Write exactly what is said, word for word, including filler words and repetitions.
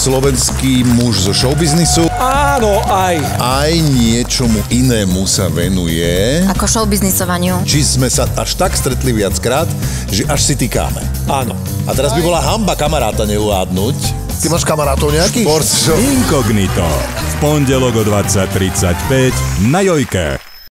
slovenský muž zo showbiznisu. Áno, aj. Aj niečomu inému sa venuje. Ako showbiznisovaniu. Či sme sa až tak stretli viackrát, že až si tykáme. Áno. A teraz by bola hanba kamaráta neuvádnuť. Ty máš kamarátov nejakých? Šport show. Inkognito. V pondelok o dvadsať tridsaťpäť na Jojke.